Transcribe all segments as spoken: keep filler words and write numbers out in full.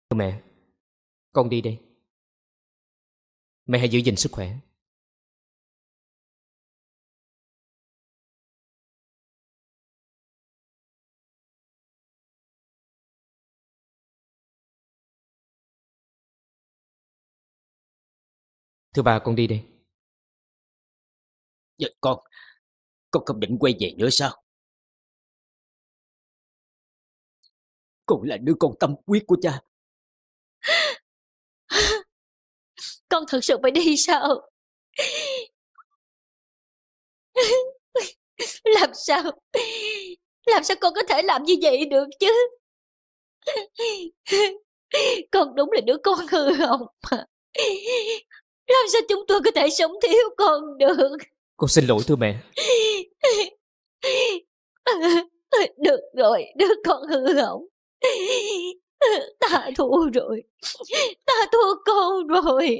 Mẹ, con đi đây. Mẹ hãy giữ gìn sức khỏe. Thưa bà, con đi đây. Dạ, con Con không định quay về nữa sao? Con là đứa con tâm huyết của cha. Con thật sự phải đi sao? Làm sao Làm sao con có thể làm như vậy được chứ? Con đúng là đứa con hư hỏng mà. Làm sao chúng tôi có thể sống thiếu con được? Con xin lỗi thưa mẹ. Được rồi, đứa con hư hỏng, ta thua rồi. Ta thua con rồi.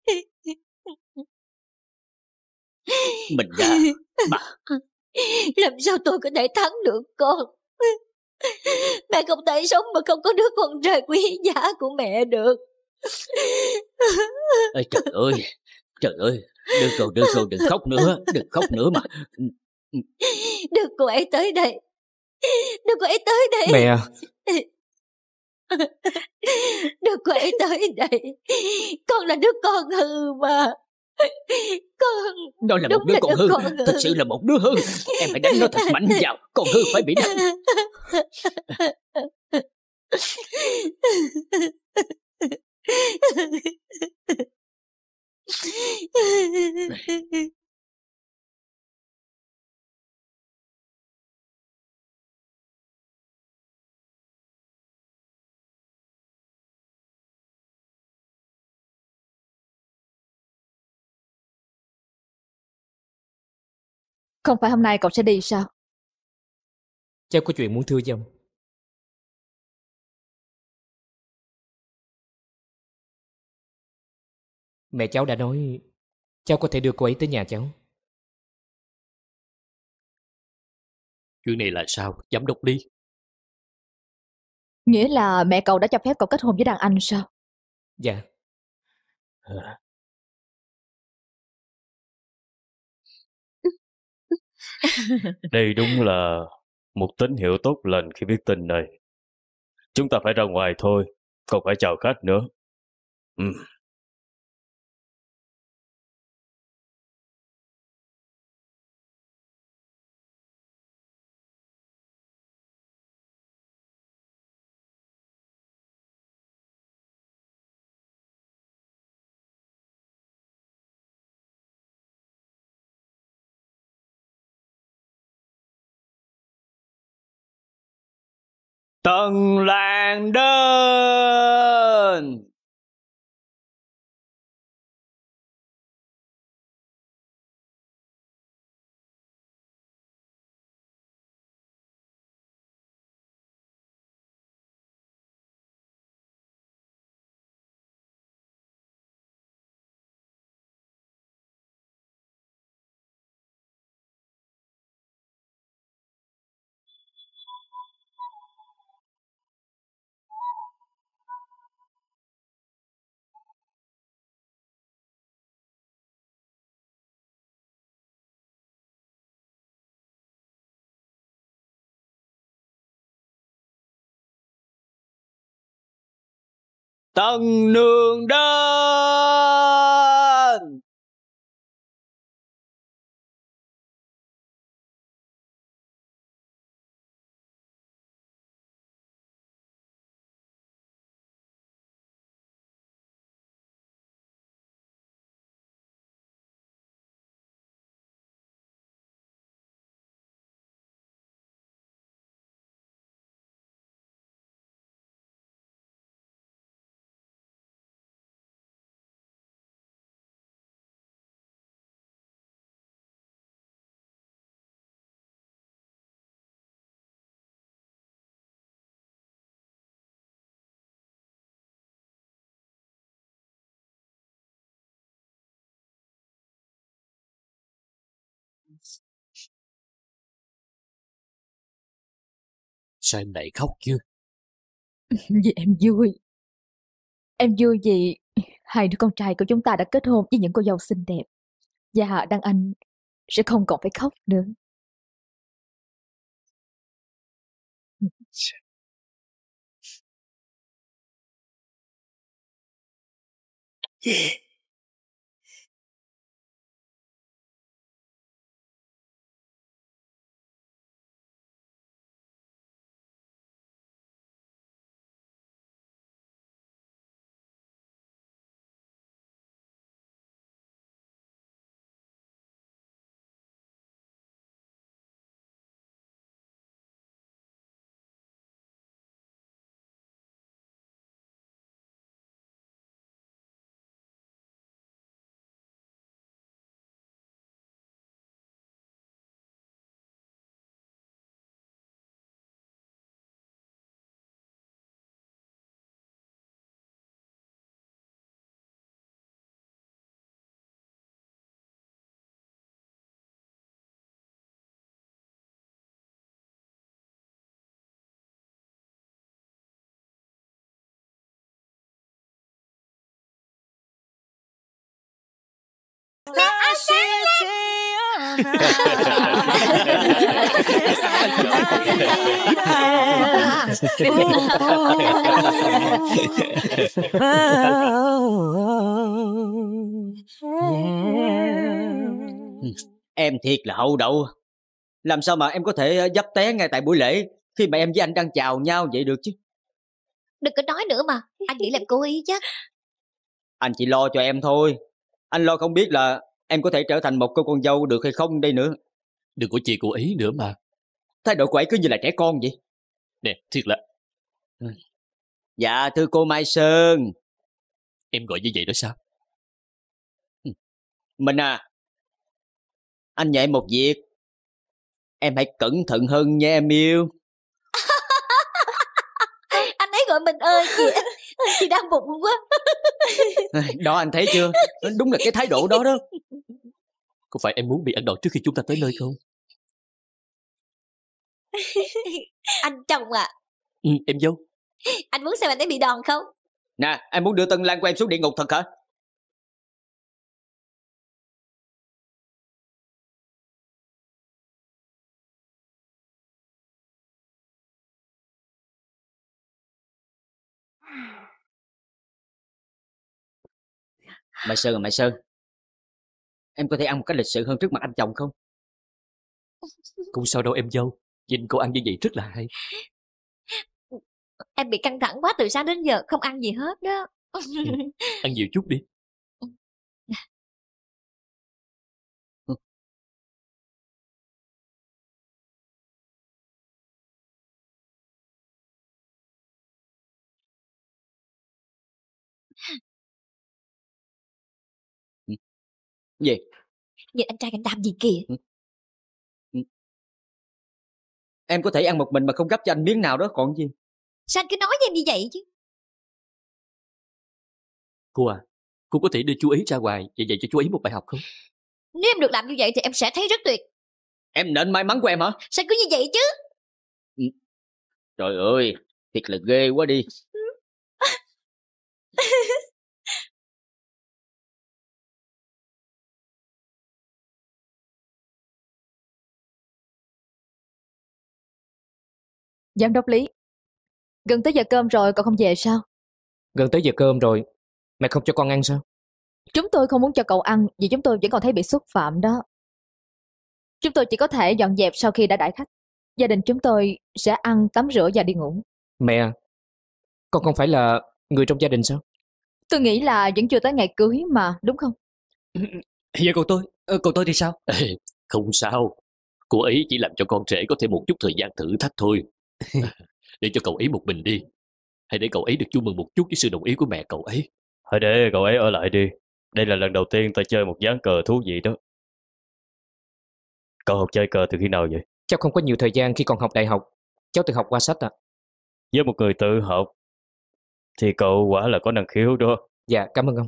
Mình ra bà. Làm sao tôi có thể thắng được con? Mẹ không thể sống mà không có đứa con trai quý giá của mẹ được. Ê, trời ơi, trời ơi, được rồi, được rồi, đừng khóc nữa, đừng khóc nữa mà. Đưa cô ấy tới đây. Đưa cô ấy tới đây. Mẹ à. Đưa cô ấy tới đây. Con là đứa con hư mà. Con Nó là một đứa là con đứa hư. con hư. Thật sự là một đứa hư. Em phải đánh nó thật mạnh vào. Con hư phải bị đánh. Không phải hôm nay cậu sẽ đi sao? Cháu có chuyện muốn thưa với ông. Mẹ cháu đã nói cháu có thể đưa cô ấy tới nhà cháu. Chuyện này là sao, giám đốc Lý? Nghĩa là mẹ cậu đã cho phép cậu kết hôn với đàn anh sao? Dạ. À. Đây đúng là một tín hiệu tốt lành khi biết tin này. Chúng ta phải ra ngoài thôi, còn phải chào khách nữa. Ừ. Tân lang đến. Tân nương đến. Sao em lại khóc chứ? Vì em vui. Em vui vì hai đứa con trai của chúng ta đã kết hôn với những cô dâu xinh đẹp. Và Đăng Anh sẽ không còn phải khóc nữa. Em thiệt là hậu đậu. Làm sao mà em có thể dấp té ngay tại buổi lễ khi mà em với anh đang chào nhau vậy được chứ? Đừng có nói nữa mà, anh nghĩ làm cố ý chắc. Anh chỉ lo cho em thôi. Anh lo không biết là em có thể trở thành một cô con dâu được hay không đây nữa. Đừng có chê cô ấy nữa mà. Thái độ của ấy cứ như là trẻ con vậy. Nè, thiệt là... Dạ thưa cô Mai Sơn. Em gọi như vậy đó sao? Mình à, anh nhờ em một việc. Em hãy cẩn thận hơn nha em yêu. Anh ấy gọi mình ơi chị. Chị đang bụng quá. Đó anh thấy chưa? Đúng là cái thái độ đó đó. Có phải em muốn bị ăn đòn trước khi chúng ta tới nơi không? Anh chồng à. Ừ, em dâu. Anh muốn xem anh ấy bị đòn không? Nè, anh muốn đưa Tân Lan của em xuống địa ngục thật hả? Mai Sơn à Mai Sơn, em có thể ăn một cách lịch sự hơn trước mặt anh chồng không? Không sao đâu em dâu. Nhìn cô ăn như vậy rất là hay. Em bị căng thẳng quá từ sáng đến giờ không ăn gì hết đó. Ừ, ăn nhiều chút đi. Ừ. Gì? Nhìn anh trai anh làm gì kìa. Ừ. Ừ. Em có thể ăn một mình mà không gấp cho anh miếng nào đó còn gì. Sao anh cứ nói với em như vậy chứ? Cô à, cô có thể đưa chú ấy ra ngoài và dạy cho chú ấy một bài học không? Nếu em được làm như vậy thì em sẽ thấy rất tuyệt. Em nện may mắn của em hả? Sao cứ như vậy chứ? Ừ. Trời ơi, thiệt là ghê quá đi. Giám đốc Lý, gần tới giờ cơm rồi cậu không về sao? Gần tới giờ cơm rồi, mẹ không cho con ăn sao? Chúng tôi không muốn cho cậu ăn vì chúng tôi vẫn còn thấy bị xúc phạm đó. Chúng tôi chỉ có thể dọn dẹp sau khi đã đãi khách. Gia đình chúng tôi sẽ ăn, tắm rửa và đi ngủ. Mẹ, con không phải là người trong gia đình sao? Tôi nghĩ là vẫn chưa tới ngày cưới mà, đúng không? Vậy còn tôi, còn tôi thì sao? Ê, không sao. Cô ấy chỉ làm cho con rể có thêm một chút thời gian thử thách thôi. Để cho cậu ấy một mình đi. Hãy để cậu ấy được vui mừng một chút với sự đồng ý của mẹ cậu ấy. Hãy để cậu ấy ở lại đi. Đây là lần đầu tiên ta chơi một ván cờ thú vị đó. Cậu học chơi cờ từ khi nào vậy? Cháu không có nhiều thời gian khi còn học đại học. Cháu tự học qua sách à. Với một người tự học thì cậu quả là có năng khiếu đó. Dạ, cảm ơn ông.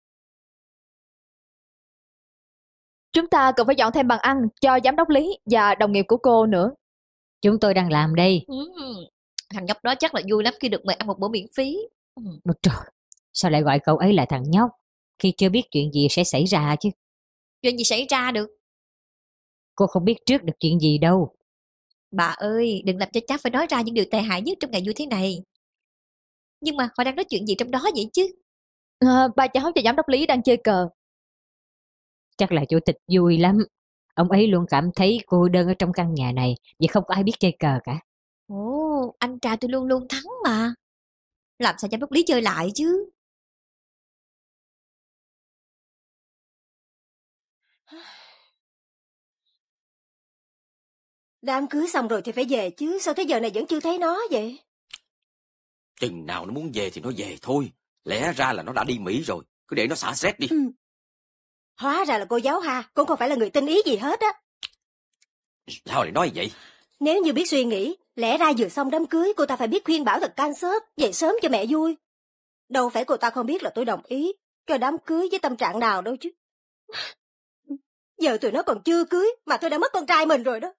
Chúng ta cần phải dọn thêm bàn ăn cho giám đốc Lý và đồng nghiệp của cô nữa. Chúng tôi đang làm đây. Ừ. Thằng nhóc đó chắc là vui lắm khi được mời ăn một bữa miễn phí. Ừ. Được trời, Sao lại gọi cậu ấy là thằng nhóc khi chưa biết chuyện gì sẽ xảy ra chứ? Chuyện gì xảy ra được? Cô không biết trước được chuyện gì đâu. Bà ơi, đừng làm cho cháu phải nói ra những điều tệ hại nhất trong ngày vui thế này. Nhưng mà họ đang nói chuyện gì trong đó vậy chứ? À, ba cháu và giám đốc Lý đang chơi cờ. Chắc là chủ tịch vui lắm. Ông ấy luôn cảm thấy cô đơn ở trong căn nhà này vì không có ai biết chơi cờ cả. Ồ, anh trai tôi luôn luôn thắng mà. Làm sao giám đốc Lý chơi lại chứ? Đám cưới xong rồi thì phải về chứ. Sao tới giờ này vẫn chưa thấy nó vậy? Chừng nào nó muốn về thì nó về thôi. Lẽ ra là nó đã đi Mỹ rồi. Cứ để nó xả stress đi. Ừ. Hóa ra là cô giáo ha. Cũng không phải là người tinh ý gì hết á. Sao lại nói vậy? Nếu như biết suy nghĩ, lẽ ra vừa xong đám cưới cô ta phải biết khuyên bảo thật can xớt, về sớm cho mẹ vui. Đâu phải cô ta không biết là tôi đồng ý cho đám cưới với tâm trạng nào đâu chứ. Giờ tụi nó còn chưa cưới mà tôi đã mất con trai mình rồi đó.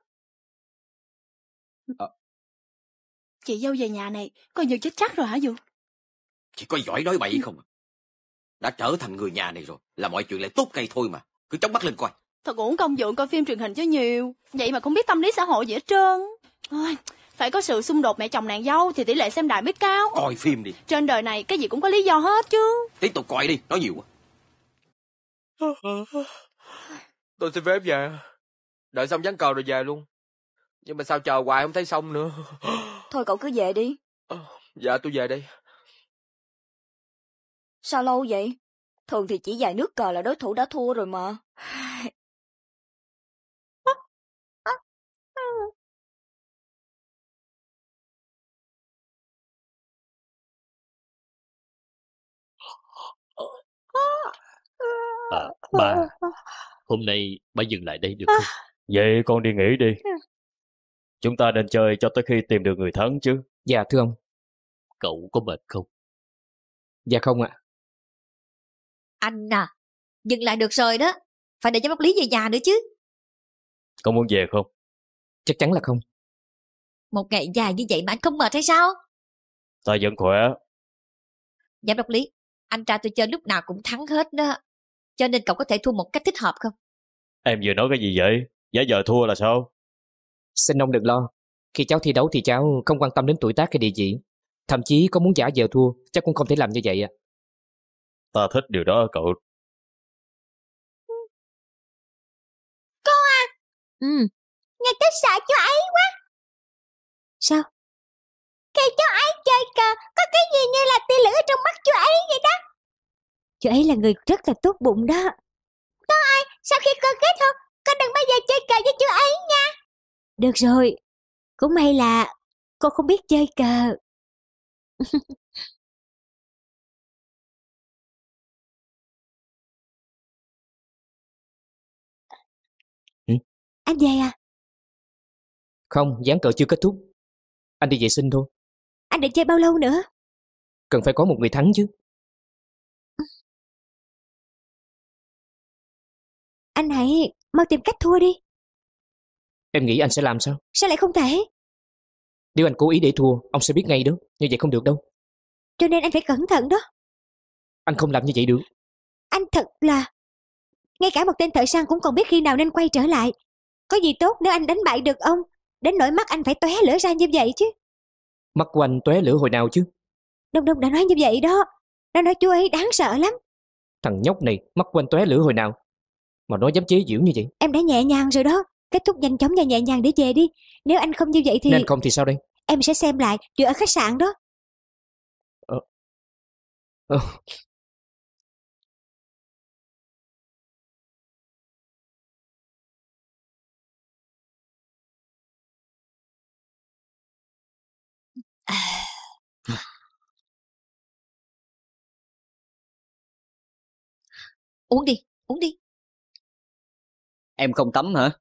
À. Chị dâu về nhà này coi như chết chắc rồi hả Du? Chị có giỏi nói bậy không? Đã trở thành người nhà này rồi là mọi chuyện lại tốt cây thôi mà. Cứ chống mắt lên coi. Thật uổng công dượng coi phim truyền hình cho nhiều. Vậy mà không biết tâm lý xã hội gì hết trơn. Ôi, phải có sự xung đột mẹ chồng nàng dâu thì tỷ lệ xem đài mới cao. Coi phim đi. Trên đời này cái gì cũng có lý do hết chứ. Tiếp tục coi đi, nói nhiều quá. Tôi xin phép về. Đợi xong ván cờ rồi về luôn. Nhưng mà sao chờ hoài không thấy xong nữa. Thôi cậu cứ về đi. Dạ tôi về đây. Sao lâu vậy? Thường thì chỉ vài nước cờ là đối thủ đã thua rồi mà. À, ba, hôm nay ba dừng lại đây được không? Vậy con đi nghỉ đi. Chúng ta nên chơi cho tới khi tìm được người thắng chứ. Dạ thưa ông. Cậu có mệt không? Dạ không ạ. À. Anh à, dừng lại được rồi đó. Phải để giám đốc Lý về nhà nữa chứ. Con muốn về không? Chắc chắn là không. Một ngày dài như vậy mà anh không mệt hay sao? Ta vẫn khỏe. Giám đốc Lý, anh trai tôi chơi lúc nào cũng thắng hết đó. Cho nên cậu có thể thua một cách thích hợp không? Em vừa nói cái gì vậy? Giả vờ thua là sao? Xin ông đừng lo. Khi cháu thi đấu thì cháu không quan tâm đến tuổi tác hay địa vị. Thậm chí có muốn giả vờ thua, chắc cũng không thể làm như vậy ạ. À. Ta thích điều đó cậu. Con à. Ừ. Nghe tới sợ chú ấy quá. Sao? Khi chú ấy chơi cờ, có cái gì như là tia lửa trong mắt chú ấy vậy đó. Chú ấy là người rất là tốt bụng đó. Con ơi, sau khi con kết hôn, con đừng bao giờ chơi cờ với chú ấy nha. Được rồi. Cũng may là cô không biết chơi cờ. Ừ? Anh về à? Không, ván cờ chưa kết thúc. Anh đi vệ sinh thôi. Anh định chơi bao lâu nữa? Cần phải có một người thắng chứ. Anh hãy mau tìm cách thua đi. Em nghĩ anh sẽ làm sao? Sao lại không thể? Nếu anh cố ý để thua, ông sẽ biết ngay đó. Như vậy không được đâu. Cho nên anh phải cẩn thận đó. Anh không làm như vậy được. Anh thật là... Ngay cả một tên thợ săn cũng còn biết khi nào nên quay trở lại. Có gì tốt nếu anh đánh bại được ông. Đến nỗi mắt anh phải tóe lửa ra như vậy chứ. Mắt của anh tóe lửa hồi nào chứ? Đông Đông đã nói như vậy đó. Nó nói chú ấy đáng sợ lắm. Thằng nhóc này, mắt của anh tóe lửa hồi nào mà nó dám chế giễu như vậy? Em đã nhẹ nhàng rồi đó. Kết thúc nhanh chóng và nhẹ nhàng để về đi. Nếu anh không như vậy thì... Nên không thì sao đây? Em sẽ xem lại chuyện ở khách sạn đó. Ờ... Ờ... Uống đi, uống đi. Em không tắm hả?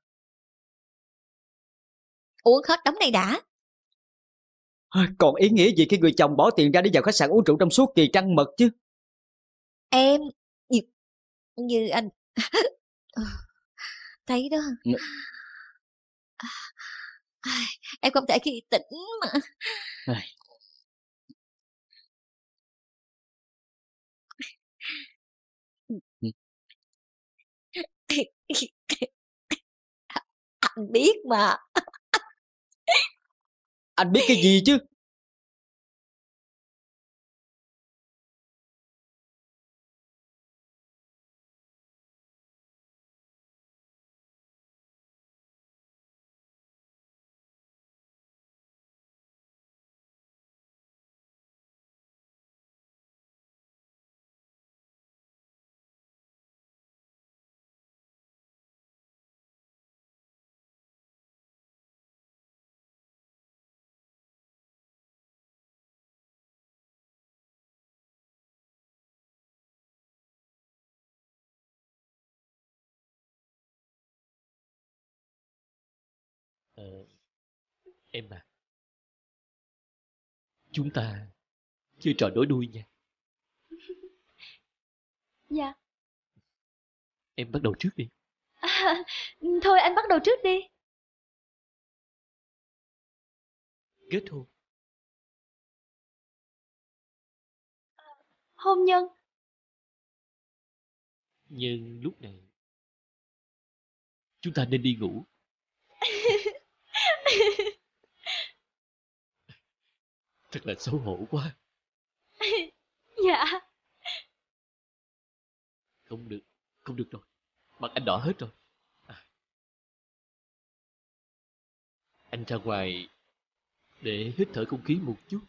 Uống hết đống này đã. Còn ý nghĩa gì khi người chồng bỏ tiền ra để vào khách sạn uống rượu trong suốt kỳ trăng mật chứ? Em như, như anh thấy đó. Em không thể khi tỉnh mà. Anh biết mà. Anh biết cái gì chứ? Ờ, em à, chúng ta chơi trò nối đuôi nha. Dạ. Em bắt đầu trước đi. À, thôi anh bắt đầu trước đi. Kết hôn. Hôn nhân. Nhưng lúc này chúng ta nên đi ngủ. Thật là xấu hổ quá. Dạ. Không được, không được rồi. Mặt anh đỏ hết rồi. À. Anh ra ngoài để hít thở không khí một chút.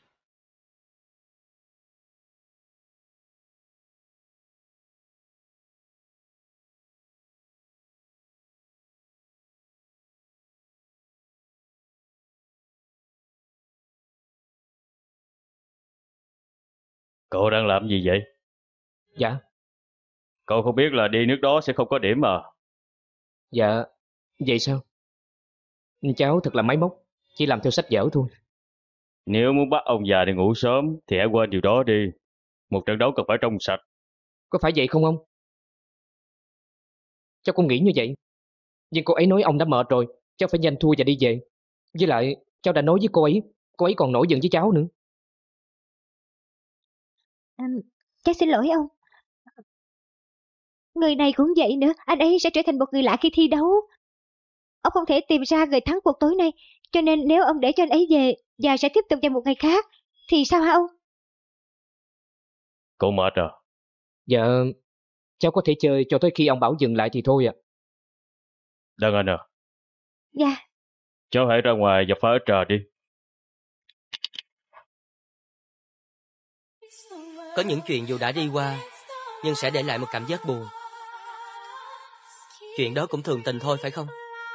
Cậu đang làm gì vậy? Dạ. Cậu không biết là đi nước đó sẽ không có điểm à? Dạ. Vậy sao? Cháu thật là máy móc, chỉ làm theo sách vở thôi. Nếu muốn bắt ông già đi ngủ sớm thì hãy quên điều đó đi. Một trận đấu cần phải trong sạch. Có phải vậy không ông? Cháu cũng nghĩ như vậy. Nhưng cô ấy nói ông đã mệt rồi, cháu phải nhanh thua và đi về. Với lại, cháu đã nói với cô ấy, cô ấy còn nổi giận với cháu nữa. À, cháu xin lỗi ông. Người này cũng vậy nữa, anh ấy sẽ trở thành một người lạ khi thi đấu. Ông không thể tìm ra người thắng cuộc tối nay, cho nên nếu ông để cho anh ấy về và sẽ tiếp tục vào một ngày khác, thì sao hả ông? Cậu mệt à? Dạ, cháu có thể chơi cho tới khi ông bảo dừng lại thì thôi ạ. À. Đăng Anh à? Dạ. Cháu hãy ra ngoài và pha ít trà đi. Có những chuyện dù đã đi qua, nhưng sẽ để lại một cảm giác buồn. Chuyện đó cũng thường tình thôi phải không?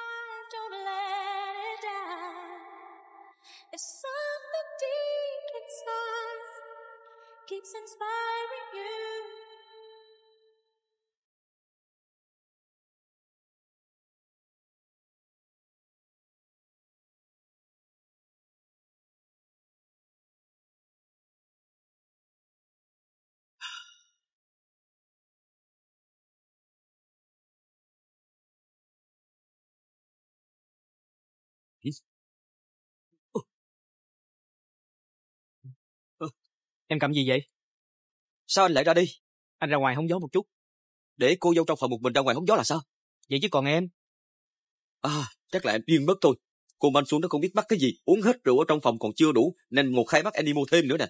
Em cầm gì vậy? Sao anh lại ra đi? Anh ra ngoài hóng gió một chút. Để cô dâu trong phòng một mình ra ngoài hóng gió là sao? Vậy chứ còn em? À, chắc là em điên mất thôi. Cô Mansun nó không biết bắt cái gì, uống hết rượu ở trong phòng còn chưa đủ, nên ngột khai bắt em đi mua thêm nữa nè.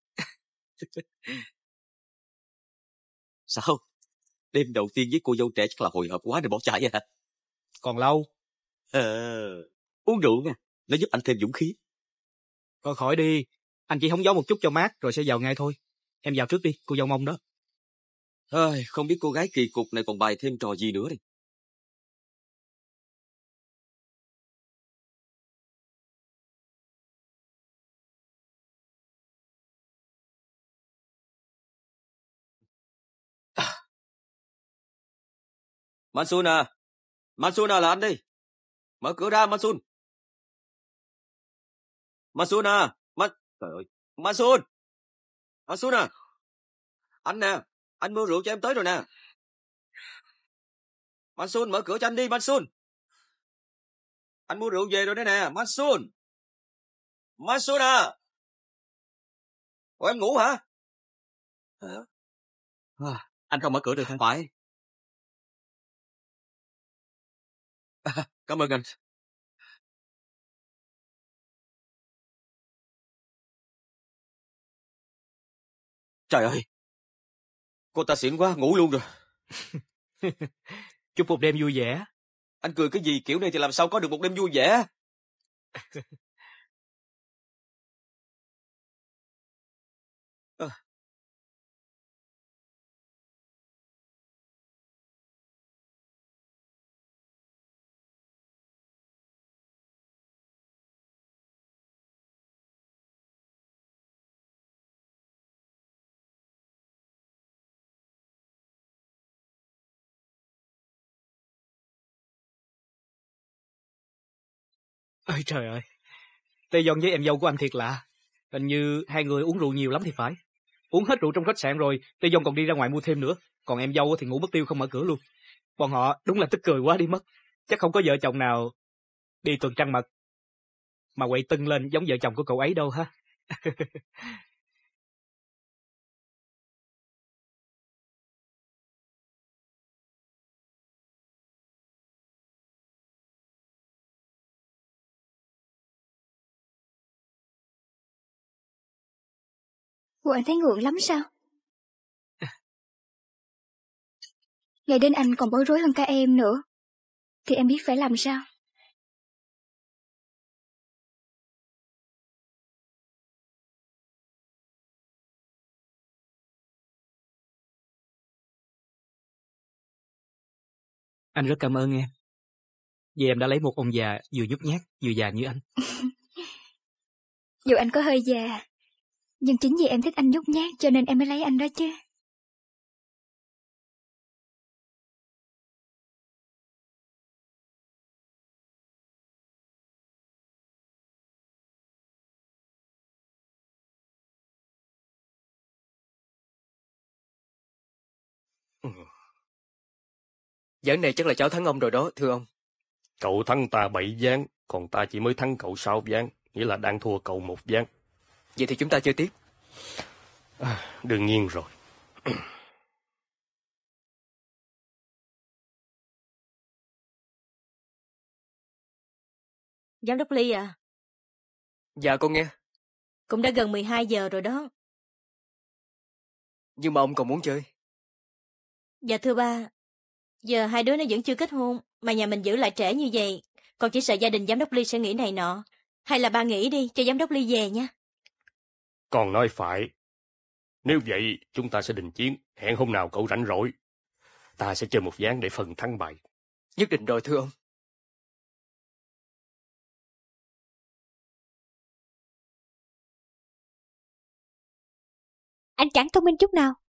Sao? Đêm đầu tiên với cô dâu trẻ chắc là hồi hộp quá nên bỏ chạy hả? Còn lâu. Ờ, uống rượu nha, nó giúp anh thêm dũng khí. Thôi khỏi đi, anh chỉ hóng gió một chút cho mát rồi sẽ vào ngay thôi. Em vào trước đi, cô dâu mong đó. Ơi, không biết cô gái kỳ cục này còn bày thêm trò gì nữa đi. Mansun à, Mansun à, là anh đi. Mở cửa ra Mansun. Mansun à, Man... Trời ơi, Mansun. Mansun à. Anh nè, anh mua rượu cho em tới rồi nè. Mansun, mở cửa cho anh đi Mansun. Anh mua rượu về rồi đấy nè, Mansun. Mansun à. Ủa em ngủ hả? À, anh không mở cửa được không? Phải. À, cảm ơn anh. Trời ơi, cô ta xịn quá, ngủ luôn rồi. Chúc một đêm vui vẻ. Anh cười cái gì, kiểu này thì làm sao có được một đêm vui vẻ. À. Ôi trời ơi, Tê Dông với em dâu của anh thiệt lạ. Hình như hai người uống rượu nhiều lắm thì phải. Uống hết rượu trong khách sạn rồi, Tê Dông còn đi ra ngoài mua thêm nữa. Còn em dâu thì ngủ mất tiêu không mở cửa luôn. Bọn họ đúng là tức cười quá đi mất. Chắc không có vợ chồng nào đi tuần trăng mật mà quậy tưng lên giống vợ chồng của cậu ấy đâu ha. Ủa anh thấy ngượng lắm sao? Ngày đến anh còn bối rối hơn cả em nữa. Thì em biết phải làm sao? Anh rất cảm ơn em. Vì em đã lấy một ông già vừa nhút nhát vừa già như anh. Dù anh có hơi già, nhưng chính vì em thích anh nhút nhát cho nên em mới lấy anh đó chứ. Ván này chắc là cháu thắng ông rồi đó, thưa ông. Cậu thắng ta bảy ván, còn ta chỉ mới thắng cậu sáu ván, nghĩa là đang thua cậu một ván. Vậy thì chúng ta chơi tiếp. À, đương nhiên rồi. Giám đốc Ly à? Dạ con nghe. Cũng đã gần mười hai giờ rồi đó. Nhưng mà ông còn muốn chơi. Dạ thưa ba, giờ hai đứa nó vẫn chưa kết hôn, mà nhà mình giữ lại trễ như vậy, con chỉ sợ gia đình giám đốc Ly sẽ nghĩ này nọ. Hay là ba nghĩ đi, cho giám đốc Ly về nha. Con nói phải. Nếu vậy, chúng ta sẽ đình chiến, hẹn hôm nào cậu rảnh rỗi. Ta sẽ chơi một ván để phần thắng bại. Nhất định rồi thưa ông. Anh chẳng thông minh chút nào.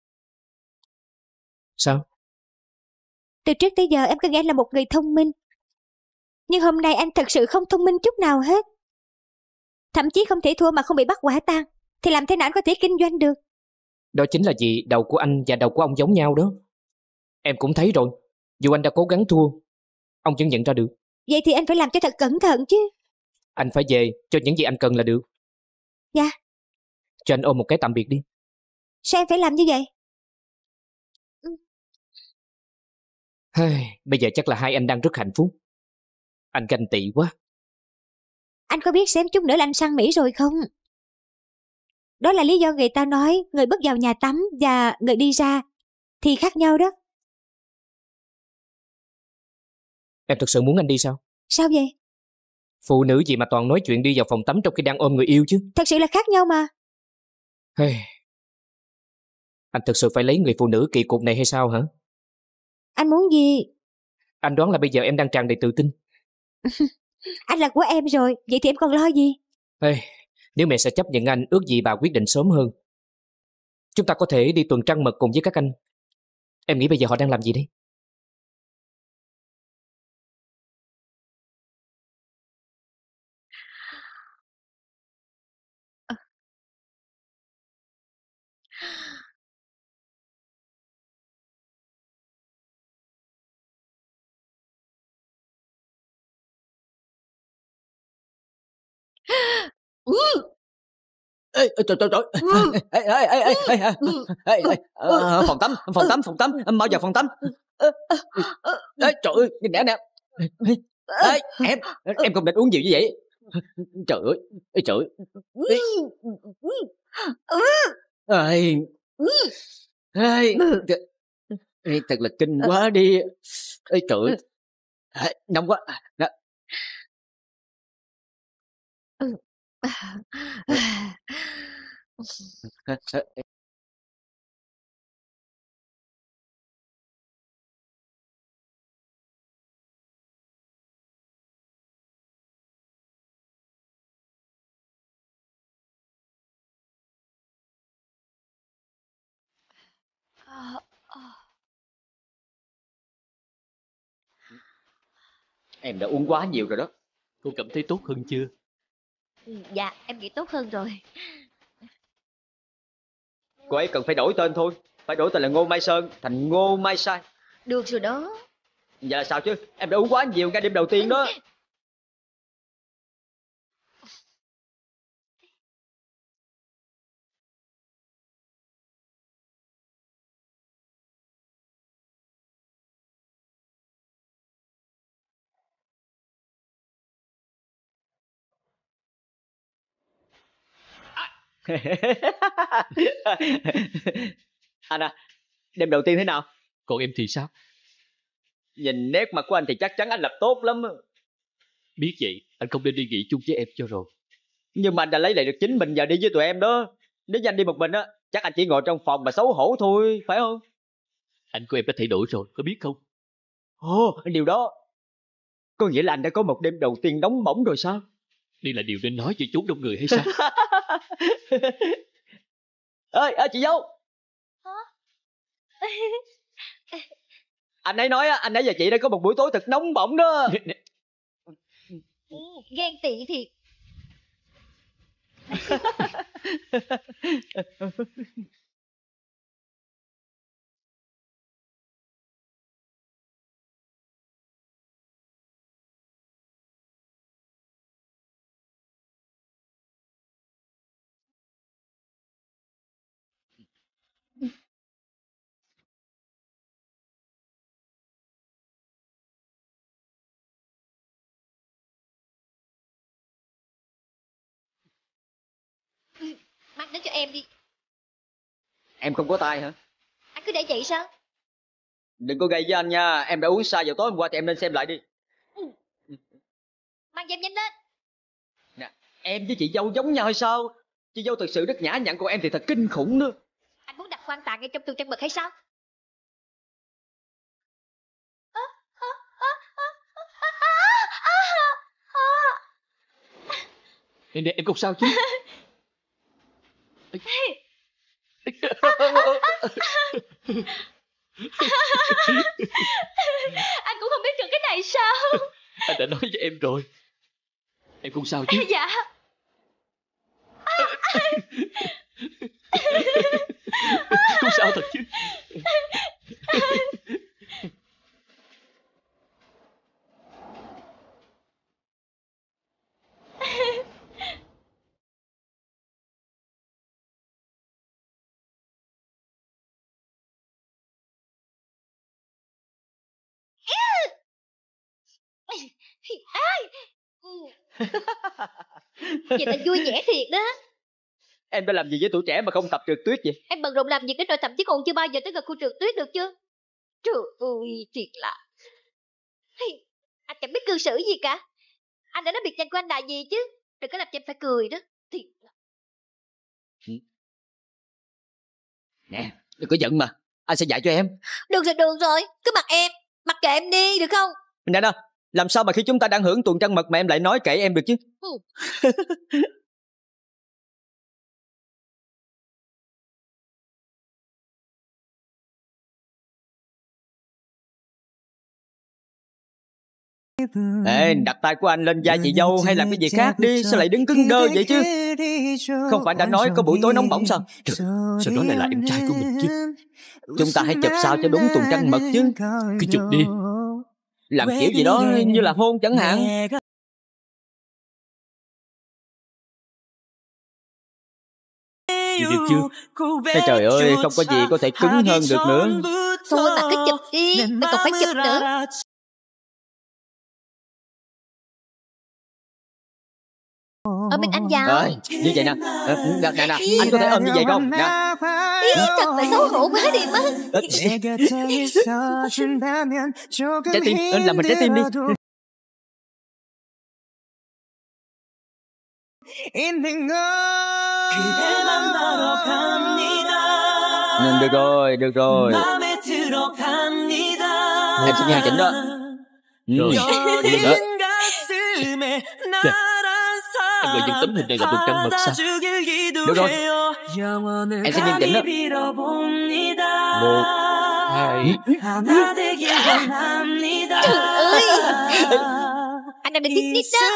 Sao? Từ trước tới giờ em cứ nghe là một người thông minh. Nhưng hôm nay anh thật sự không thông minh chút nào hết. Thậm chí không thể thua mà không bị bắt quả tang. Thì làm thế nào anh có thể kinh doanh được? Đó chính là vì đầu của anh và đầu của ông giống nhau đó. Em cũng thấy rồi. Dù anh đã cố gắng thua, ông vẫn nhận ra được. Vậy thì anh phải làm cho thật cẩn thận chứ. Anh phải về cho những gì anh cần là được. Dạ. Cho anh ôm một cái tạm biệt đi. Sao em phải làm như vậy? Bây giờ chắc là hai anh đang rất hạnh phúc. Anh ganh tị quá. Anh có biết xém chút nữa là anh sang Mỹ rồi không? Đó là lý do người ta nói người bước vào nhà tắm và người đi ra thì khác nhau đó. Em thực sự muốn anh đi sao? Sao vậy? Phụ nữ gì mà toàn nói chuyện đi vào phòng tắm trong khi đang ôm người yêu chứ. Thật sự là khác nhau mà. Hey. Anh thực sự phải lấy người phụ nữ kỳ cục này hay sao hả? Anh muốn gì? Anh đoán là bây giờ em đang tràn đầy tự tin. Anh là của em rồi, vậy thì em còn lo gì? Hey, nếu mẹ sẽ chấp nhận anh, ước gì bà quyết định sớm hơn. Chúng ta có thể đi tuần trăng mật cùng với các anh. Em nghĩ bây giờ họ đang làm gì đấy? Ê, trời trời trời. Ê, ê, ê, ê, ê, ê, ê, ê, phòng tắm, phòng tắm, phòng tắm, mau vào phòng tắm. Ê, trời ơi, nhìn nè nè. Ê, em em không định uống nhiều như vậy. Trời ơi, ê, trời ơi. Ê, ê, ê, thật là kinh quá đi. Ê, trời ơi. Ê, nóng quá. Đó. Em đã uống quá nhiều rồi đó. Cô cảm thấy tốt hơn chưa? Dạ, em nghĩ tốt hơn rồi. Cô ấy cần phải đổi tên thôi. Phải đổi tên là Ngô Mai Sơn thành Ngô Mai Sai. Được rồi đó. Vậy là sao chứ? Em đã uống quá nhiều ngay đêm đầu tiên đó. Anh à, đêm đầu tiên thế nào? Còn em thì sao? Nhìn nét mặt của anh thì chắc chắn anh làm tốt lắm. Biết vậy, anh không nên đi nghỉ chung với em cho rồi. Nhưng mà anh đã lấy lại được chính mình và đi với tụi em đó. Nếu như anh đi một mình á, chắc anh chỉ ngồi trong phòng mà xấu hổ thôi, phải không? Anh của em đã thay đổi rồi, có biết không? Ồ, điều đó có nghĩa là anh đã có một đêm đầu tiên nóng bỏng rồi sao? Đây là điều nên nói cho chốn đông người hay sao? Ơi, ơi chị dâu. Anh ấy nói á, anh ấy và chị đã có một buổi tối thật nóng bỏng đó. Ừ, ghen tị thiệt. Mang đến cho em đi. Em không có tay hả? Anh cứ để vậy sao? Đừng có gây với anh nha. Em đã uống say vào tối hôm qua thì em nên xem lại đi. Ừ. Mang cho em nhanh lên. Nè, em với chị dâu giống nhau hay sao? Chị dâu thực sự rất nhã nhặn, còn em thì thật kinh khủng nữa. Anh muốn đặt quan tài ngay trong tường trăng mật hay sao? Nè nè, em không sao chứ? Anh cũng không biết được cái này sao? Anh đã nói với em rồi. Em không sao chứ? Dạ. Không sao thật chứ? Vậy là vui vẻ thiệt đó. Em đã làm gì với tuổi trẻ mà không tập trượt tuyết vậy? Em bận rộn làm việc đến rồi thậm chí còn chưa bao giờ tới gần khu trượt tuyết được chưa? Trời ơi, thiệt là anh chẳng biết cư xử gì cả. Anh đã nói biệt danh của anh là gì chứ? Đừng có làm cho em phải cười đó. Thiệt là... Nè, đừng có giận mà. Anh sẽ dạy cho em. Được rồi, được rồi. Cứ mặc em. Mặc kệ em đi, được không? Nè nè, làm sao mà khi chúng ta đang hưởng tuần trăng mật mà em lại nói kệ em được chứ? Ừ. Ê, đặt tay của anh lên vai chị dâu hay làm cái gì khác đi. Sao lại đứng cứng đơ vậy chứ? Không phải đã nói có buổi tối nóng bỏng sao? Trời, sao đó lại là em trai của mình chứ? Chúng ta hãy chụp sao cho đúng tuần trăng mật chứ. Cứ chụp đi. Làm kiểu gì đó như là hôn chẳng hạn. Vậy được chưa? Ê, trời ơi, không có gì có thể cứng hơn được nữa. Thôi mà cứ chụp đi. Mình còn phải chụp nữa. ôm bên anh vào. Rồi, như vậy nè. Ờ, Nè, nè, nè, anh có thể ôm như vậy không? Nè. Ý, thật là xấu hổ quá đi mất. Trái tim, ờ, làm mình trái tim đi. Nên được rồi, được rồi. Em sẽ nghe chỉnh đó. Rồi, đó. Nè, em gọi những tấm hình này là vườn trăng mật sao? Được rồi. Em sẽ nghiêm chỉnh đó. Một, hai. Trời ơi, anh đang định picnic đó.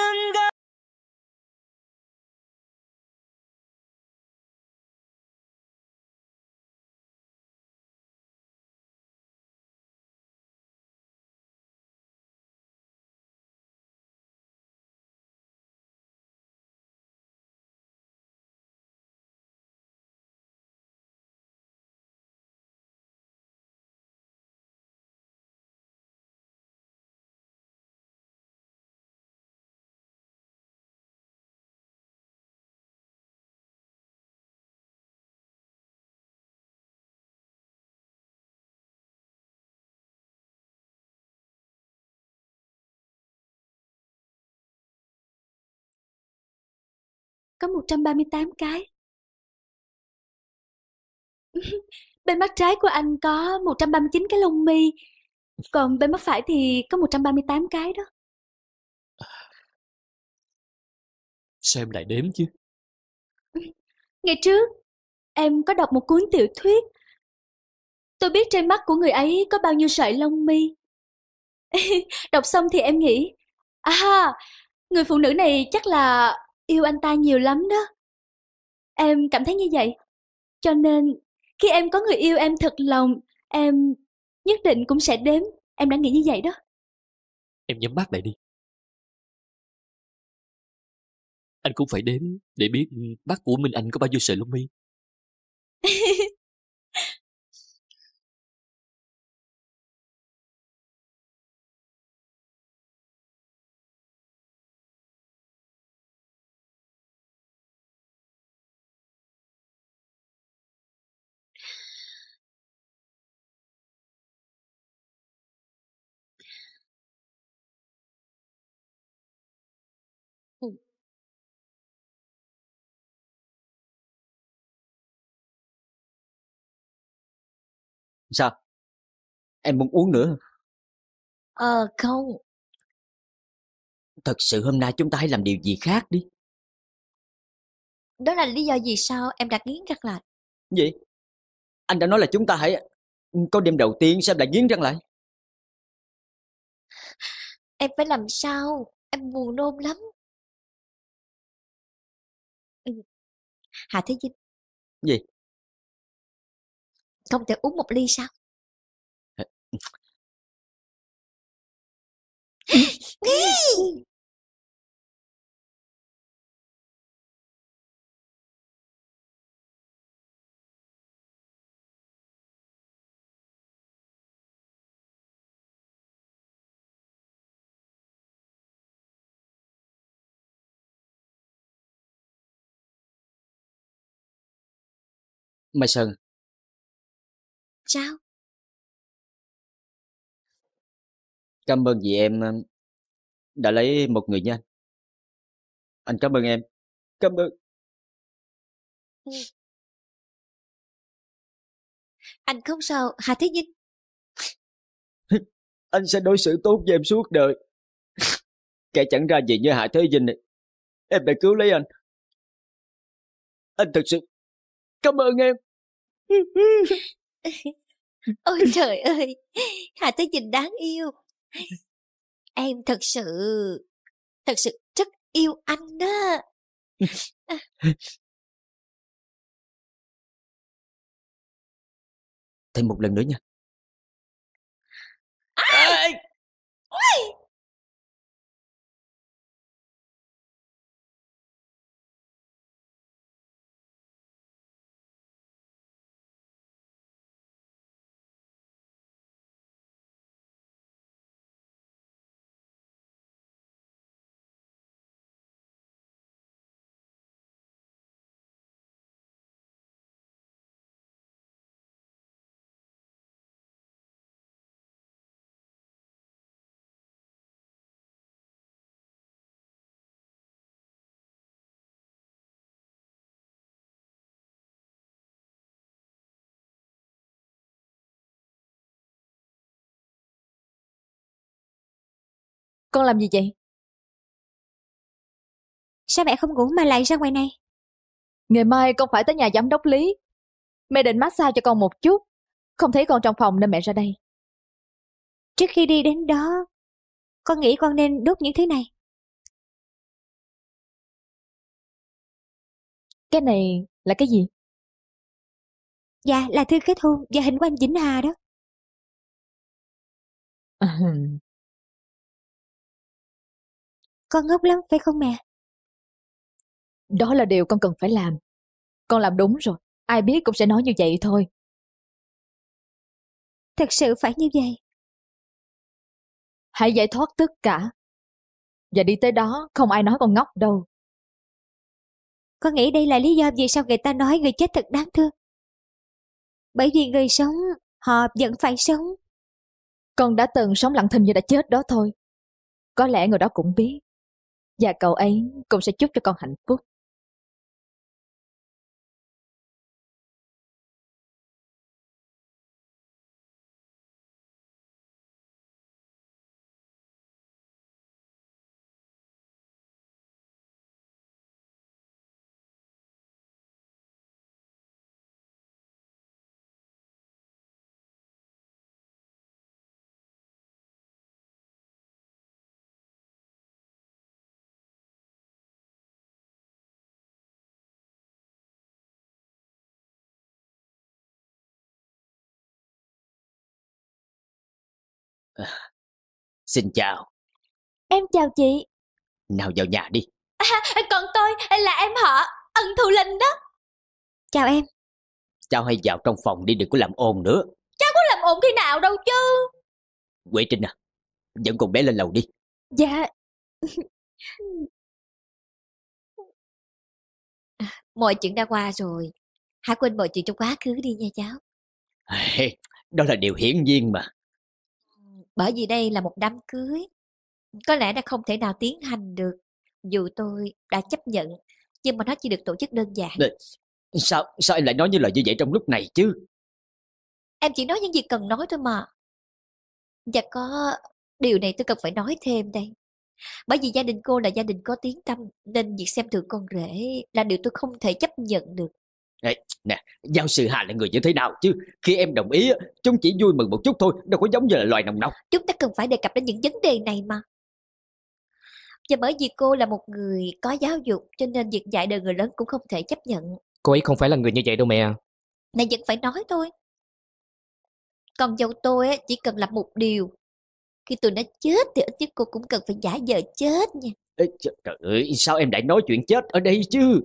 Có một trăm ba mươi tám cái. Bên mắt trái của anh có một trăm ba mươi chín cái lông mi, còn bên mắt phải thì có một trăm ba mươi tám cái đó. Sao em lại đếm chứ? Ngày trước, em có đọc một cuốn tiểu thuyết. Tôi biết trên mắt của người ấy có bao nhiêu sợi lông mi. Đọc xong thì em nghĩ, à, người phụ nữ này chắc là yêu anh ta nhiều lắm đó. Em cảm thấy như vậy. Cho nên, khi em có người yêu em thật lòng, em nhất định cũng sẽ đếm. Em đã nghĩ như vậy đó. Em nhắm mắt lại đi. Anh cũng phải đếm để biết mắt của Minh Anh có bao nhiêu sợi lông mi. Ừ. Sao? Em muốn uống nữa? Ờ không. Thật sự hôm nay chúng ta hãy làm điều gì khác đi. Đó là lý do vì sao em đặt nghiến răng lại. Gì? Anh đã nói là chúng ta hãy có đêm đầu tiên, sao em lại nghiến răng lại? Em phải làm sao? Em buồn nôn lắm. Ừ. Hà Thế Vinh, Gì? không thể uống một ly sao? Mai Sơn, Sao? cảm ơn vì em đã lấy một người như anh. Anh cảm ơn em. Cảm ơn. Ừ. Anh không sao, Hà Thế Vinh. Anh sẽ đối xử tốt với em suốt đời. Kẻ chẳng ra gì như Hạ Thế Vinh này, em đã cứu lấy anh. Anh thật sự cảm ơn em. Ôi trời ơi, Hà Thế Vinh đáng yêu. Em thật sự, thật sự rất yêu anh đó. Thêm một lần nữa nha. Ai? Ôi! Con làm gì vậy? Sao mẹ không ngủ mà lại ra ngoài này? Ngày mai con phải tới nhà giám đốc Lý. Mẹ định massage cho con một chút. Không thấy con trong phòng nên mẹ ra đây. Trước khi đi đến đó, con nghĩ con nên đốt những thứ này. Cái này là cái gì? Dạ, là thư kết hôn và hình của anh Vĩnh Hà đó. À, con ngốc lắm phải không mẹ? Đó là điều con cần phải làm. Con làm đúng rồi. Ai biết cũng sẽ nói như vậy thôi. Thật sự phải như vậy. Hãy giải thoát tất cả. Và đi tới đó không ai nói con ngốc đâu. Con nghĩ đây là lý do vì sao người ta nói người chết thật đáng thương. Bởi vì người sống, họ vẫn phải sống. Con đã từng sống lặng thinh như đã chết đó thôi. Có lẽ người đó cũng biết. Và cậu ấy cũng sẽ chúc cho con hạnh phúc. À, xin chào. Em chào chị. Nào vào nhà đi. À, còn tôi là em họ Ân Thu Linh đó. Chào em. Cháu hãy vào trong phòng đi, đừng có làm ồn nữa. Cháu có làm ồn khi nào đâu chứ. Quế Trinh à, dẫn con bé lên lầu đi. Dạ. Mọi chuyện đã qua rồi. Hãy quên mọi chuyện trong quá khứ đi nha cháu. Đó là điều hiển nhiên mà. Bởi vì đây là một đám cưới, có lẽ đã không thể nào tiến hành được. Dù tôi đã chấp nhận, nhưng mà nó chỉ được tổ chức đơn giản. Sao, sao em lại nói như lời như vậy trong lúc này chứ? Em chỉ nói những gì cần nói thôi mà. Và có điều này tôi cần phải nói thêm đây. Bởi vì gia đình cô là gia đình có tiếng tăm, nên việc xem thường con rể là điều tôi không thể chấp nhận được. Ê, nè, giáo sư Hà là người như thế nào chứ? Khi em đồng ý, chúng chỉ vui mừng một chút thôi, đâu có giống như là loài nồng nọc. Chúng ta cần phải đề cập đến những vấn đề này mà. Và bởi vì cô là một người có giáo dục, cho nên việc dạy đời người lớn cũng không thể chấp nhận. Cô ấy không phải là người như vậy đâu mẹ. Này vẫn phải nói thôi. Còn dâu tôi chỉ cần làm một điều. Khi tôi đã chết thì ít nhất cô cũng cần phải giả vờ chết nha. Ê, trời ơi, sao em lại nói chuyện chết ở đây chứ?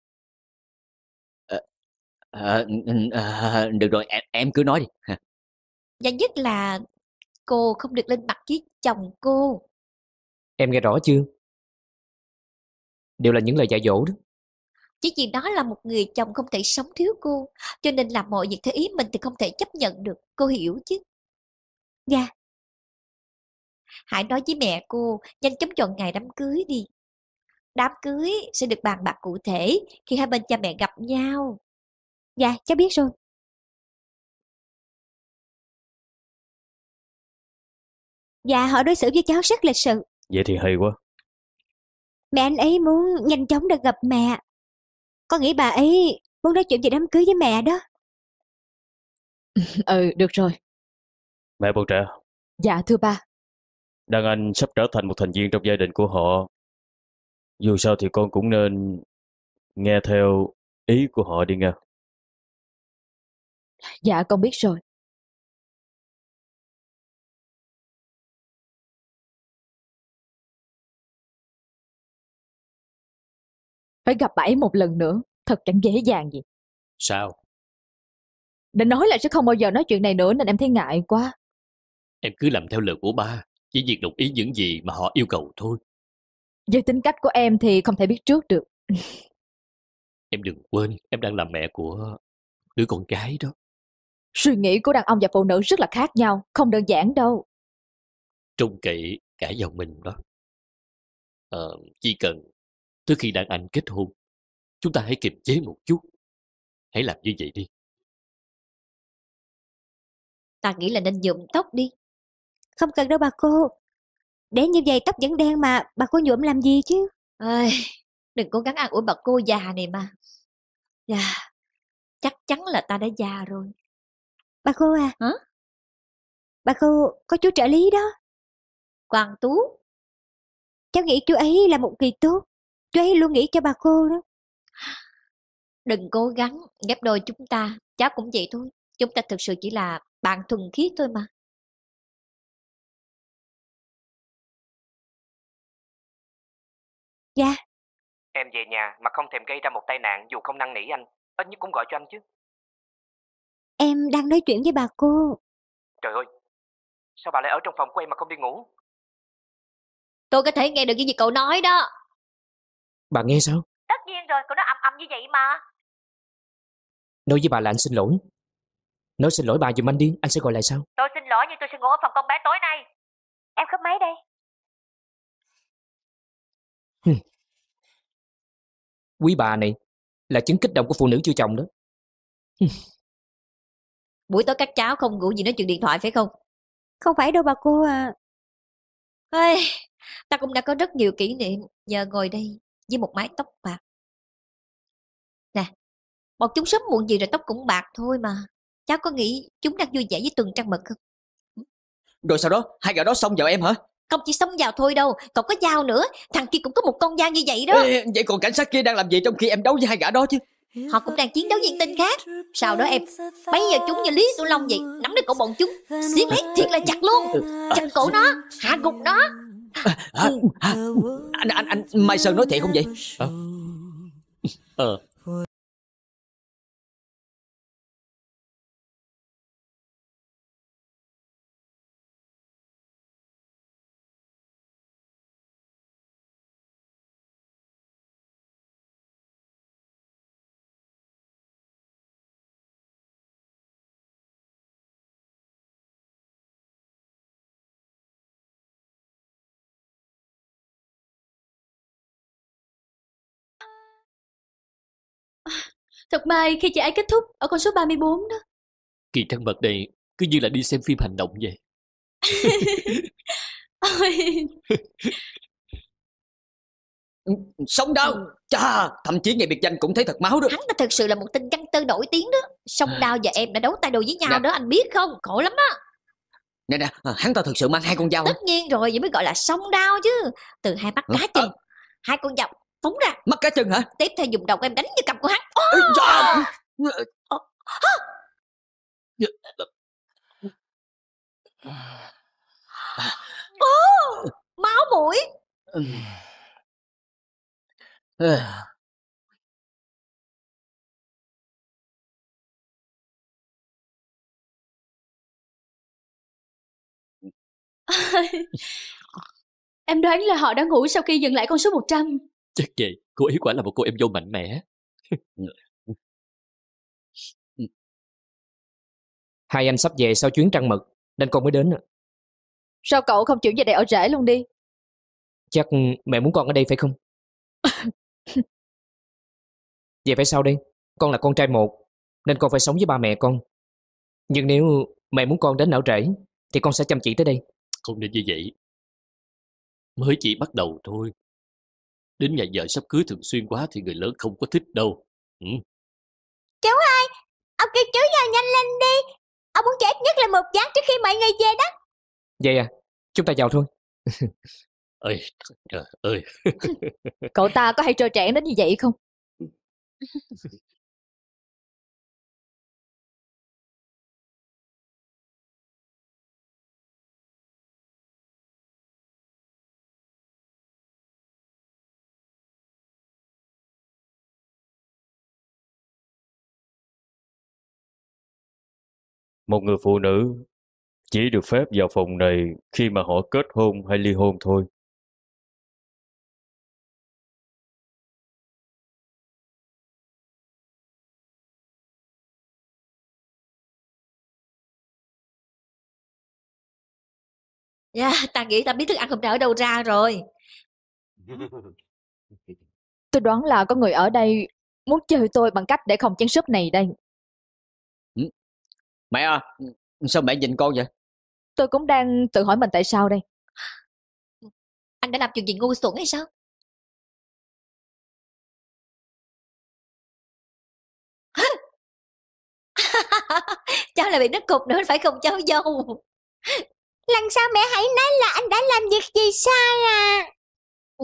À, à, à, được rồi, em, em cứ nói đi. Và nhất là cô không được lên mặt với chồng cô. Em nghe rõ chưa? Đều là những lời dạy dỗ đó. Chỉ vì đó là một người chồng không thể sống thiếu cô, cho nên làm mọi việc theo ý mình thì không thể chấp nhận được. Cô hiểu chứ? Dạ. Hãy nói với mẹ cô nhanh chóng chọn ngày đám cưới đi. Đám cưới sẽ được bàn bạc cụ thể khi hai bên cha mẹ gặp nhau. Dạ, cháu biết rồi. Dạ, họ đối xử với cháu rất lịch sự. Vậy thì hay quá. Mẹ anh ấy muốn nhanh chóng được gặp mẹ. Con nghĩ bà ấy muốn nói chuyện về đám cưới với mẹ đó. Ừ, được rồi. Mẹ bọn trẻ. Dạ, thưa ba. Đàn Anh sắp trở thành một thành viên trong gia đình của họ. Dù sao thì con cũng nên nghe theo ý của họ đi nghe. Dạ, con biết rồi. Phải gặp bà ấy một lần nữa, thật chẳng dễ dàng gì. Sao? Đã nói là sẽ không bao giờ nói chuyện này nữa nên em thấy ngại quá. Em cứ làm theo lời của ba, chỉ việc đồng ý những gì mà họ yêu cầu thôi. Với tính cách của em thì không thể biết trước được. Em đừng quên, em đang làm mẹ của đứa con gái đó. Suy nghĩ của đàn ông và phụ nữ rất là khác nhau, không đơn giản đâu. Trông cậy cả vào mình đó. Ờ, chỉ cần trước khi đàn anh kết hôn, chúng ta hãy kiềm chế một chút. Hãy làm như vậy đi. Ta nghĩ là nên nhuộm tóc đi. Không cần đâu bà cô. Để như vậy tóc vẫn đen mà bà cô nhuộm làm gì chứ? Ơi, đừng cố gắng an ủi bà cô già này mà. Dạ, chắc chắn là ta đã già rồi. Bà cô à? Hả? Bà cô có chú trợ lý đó. Quang Tú. Cháu nghĩ chú ấy là một người tốt. Chú ấy luôn nghĩ cho bà cô đó. Đừng cố gắng ghép đôi chúng ta. Cháu cũng vậy thôi. Chúng ta thực sự chỉ là bạn thuần khiết thôi mà. Dạ. Em về nhà mà không thèm gây ra một tai nạn dù không năn nỉ anh. Ít nhất cũng gọi cho anh chứ. Em đang nói chuyện với bà cô. Trời ơi, sao bà lại ở trong phòng của em mà không đi ngủ? Tôi có thể nghe được những gì cậu nói đó. Bà nghe sao? Tất nhiên rồi, cậu nói ầm ầm như vậy mà. Nói với bà là anh xin lỗi. Nói xin lỗi bà giùm anh đi, anh sẽ gọi lại sau. Tôi xin lỗi nhưng tôi sẽ ngủ ở phòng con bé tối nay. Em khớp máy đây. Quý bà này là chứng kích động của phụ nữ chưa chồng đó. Buổi tối các cháu không ngủ gì nói chuyện điện thoại phải không? Không phải đâu bà cô à. Ê, ta cũng đã có rất nhiều kỷ niệm nhờ ngồi đây với một mái tóc bạc. Nè, một chúng sớm muộn gì rồi tóc cũng bạc thôi mà. Cháu có nghĩ chúng đang vui vẻ với tuần trăng mật không? Rồi sau đó hai gã đó xông vào em hả? Không chỉ xông vào thôi đâu, còn có dao nữa. Thằng kia cũng có một con dao như vậy đó. Ê, vậy còn cảnh sát kia đang làm gì trong khi em đấu với hai gã đó chứ? Họ cũng đang chiến đấu với tên khác. Sau đó em bấy giờ chúng như Lý Tiểu Long vậy, nắm lấy cổ bọn chúng, siết lấy thiệt là chặt luôn. Chặt cổ nó, hạ gục nó. À, à, à, anh anh anh Mai Sơn nói thiệt không vậy? Ờ. Ờ. Thật may khi chị ấy kết thúc ở con số ba mươi bốn đó. Kỳ trăng mật này cứ như là đi xem phim hành động vậy. Sống đau. Chà, thậm chí ngày biệt danh cũng thấy thật máu đó. Hắn ta thực sự là một tên găng tơ nổi tiếng đó. Song Đao và em đã đấu tay đồ với nhau Nè. đó, anh biết không? Khổ lắm á. Nè nè, hắn ta thực sự mang hai con dao hả? Tất nhiên rồi, vậy mới gọi là song đao chứ. Từ hai mắt cá chân, hai con dao phóng ra. Mắt cá chân hả? Tiếp theo dùng đầu em đánh như cầm của hắn. Ê, dạ. Ô, máu mũi. Em đoán là họ đã ngủ sau khi dừng lại con số một trăm. Chắc vậy, cô ấy quả là một cô em dâu mạnh mẽ. Hai anh sắp về sau chuyến trăng mật nên con mới đến. Sao cậu không chuyển về đây ở rể luôn đi? Chắc mẹ muốn con ở đây phải không? Vậy phải sao đây? Con là con trai một nên con phải sống với ba mẹ con. Nhưng nếu mẹ muốn con đến ở rể thì con sẽ chăm chỉ tới đây. Không nên như vậy. Mới chỉ bắt đầu thôi. Đến ngày vợ sắp cưới thường xuyên quá thì người lớn không có thích đâu. Ừ. Chú ơi, ông kêu chú vào nhanh lên đi. Ông muốn chết nhất là một gián trước khi mọi người về đó. Vậy à, chúng ta vào thôi. Ơi, trời ơi. Cậu ta có hay trơ trẽn đến như vậy không? Một người phụ nữ chỉ được phép vào phòng này khi mà họ kết hôn hay ly hôn thôi. Yeah, ta nghĩ ta biết thức ăn hôm nay ở đâu ra rồi. Tôi đoán là có người ở đây muốn chơi tôi bằng cách để không chén súp này đây. Mẹ à, sao mẹ nhìn con vậy? Tôi cũng đang tự hỏi mình tại sao đây. Anh đã làm chuyện gì ngu xuẩn hay sao? Cháu lại bị nước cục nữa phải không cháu dâu? Lần sau mẹ hãy nói là anh đã làm việc gì sai à. Ừ.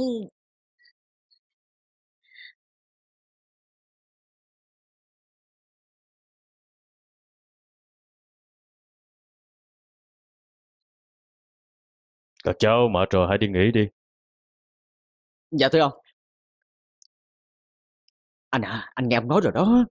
Các cháu mệt rồi hãy đi nghỉ đi. Dạ thưa ông. Anh à, anh nghe ông nói rồi đó.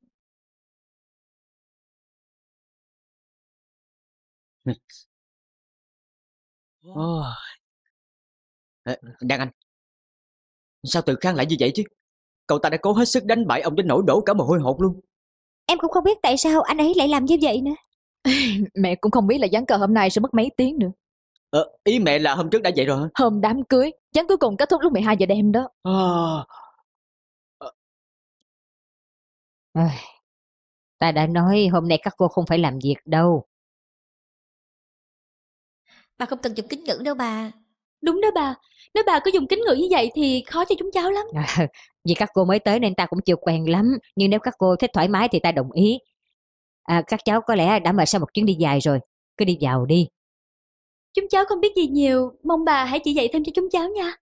Oh. Đan Anh, sao Từ Khang lại như vậy chứ? Cậu ta đã cố hết sức đánh bại ông đến nỗi đổ cả mồ hôi hột luôn. Em cũng không biết tại sao anh ấy lại làm như vậy nữa. Mẹ cũng không biết là ván cờ hôm nay sẽ mất mấy tiếng nữa. Ờ, ý mẹ là hôm trước đã vậy rồi hả? Hôm đám cưới, ván cuối cùng kết thúc lúc mười hai giờ đêm đó. À... À, ta đã nói hôm nay các cô không phải làm việc đâu. Bà không cần dùng kính ngữ đâu bà. Đúng đó bà. Nếu bà cứ dùng kính ngữ như vậy thì khó cho chúng cháu lắm. À, vì các cô mới tới nên ta cũng chưa quen lắm. Nhưng nếu các cô thích thoải mái thì ta đồng ý. À, các cháu có lẽ đã mệt sau một chuyến đi dài rồi. Cứ đi vào đi. Chúng cháu không biết gì nhiều. Mong bà hãy chỉ dạy thêm cho chúng cháu nha.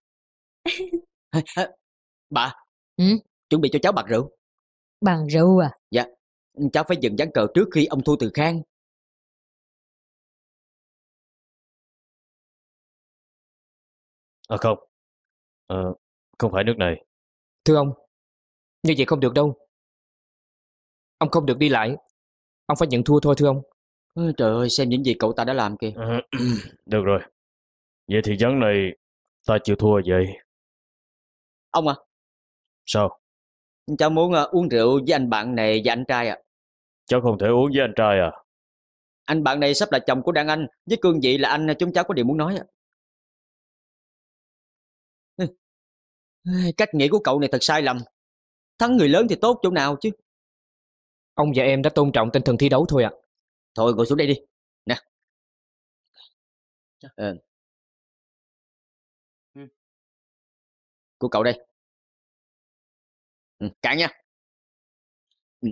Bà, ừ? chuẩn bị cho cháu bằng rượu. Bằng rượu à? Dạ, cháu phải dừng ván cờ trước khi ông thua Từ Khang. À không, à, không phải nước này. Thưa ông, như vậy không được đâu. Ông không được đi lại. Ông phải nhận thua thôi thưa ông. Trời ơi, xem những gì cậu ta đã làm kìa. À, được rồi. Vậy thì ván này ta chịu thua vậy. Ông à? Sao? Cháu muốn uh, uống rượu với anh bạn này và anh trai à. Cháu không thể uống với anh trai à? Anh bạn này sắp là chồng của Đan Anh. Với cương vị là anh, chúng cháu có điều muốn nói à. Cách nghĩ của cậu này thật sai lầm. Thắng người lớn thì tốt chỗ nào chứ. Ông và em đã tôn trọng tinh thần thi đấu thôi ạ. À. Thôi ngồi xuống đây đi. Nè. À. Của cậu đây. Ừ, cạn nha. Ừ.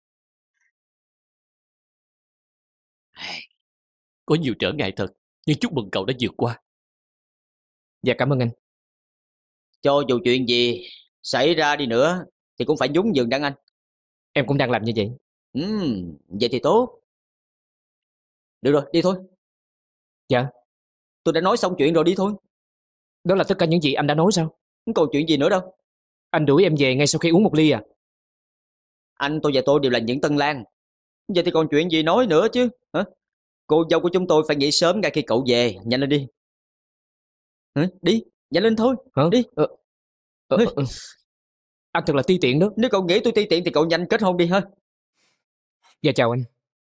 Có nhiều trở ngại thật, nhưng chúc mừng cậu đã vượt qua. Dạ cảm ơn anh. Cho dù chuyện gì xảy ra đi nữa thì cũng phải nhún nhường Đan Anh. Em cũng đang làm như vậy. Ừ, vậy thì tốt. Được rồi, đi thôi. Dạ. Tôi đã nói xong chuyện rồi, đi thôi. Đó là tất cả những gì anh đã nói sao? Không còn chuyện gì nữa đâu. Anh đuổi em về ngay sau khi uống một ly à? Anh, tôi và tôi đều là những tân lang. Vậy thì còn chuyện gì nói nữa chứ hả? Cô dâu của chúng tôi phải nghỉ sớm ngay khi cậu về. Nhanh lên đi. Hả? Đi, nhanh lên thôi. Hả? Đi. Ờ, ờ, ờ. Anh thật là ti tiện đó. Nếu cậu nghĩ tôi ti tiện thì cậu nhanh kết hôn đi ha. Dạ chào anh.